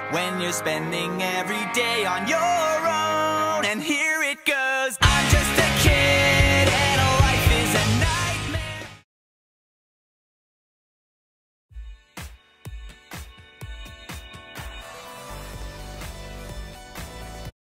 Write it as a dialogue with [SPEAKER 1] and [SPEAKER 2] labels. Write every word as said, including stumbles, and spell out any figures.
[SPEAKER 1] when you're spending every day on your own.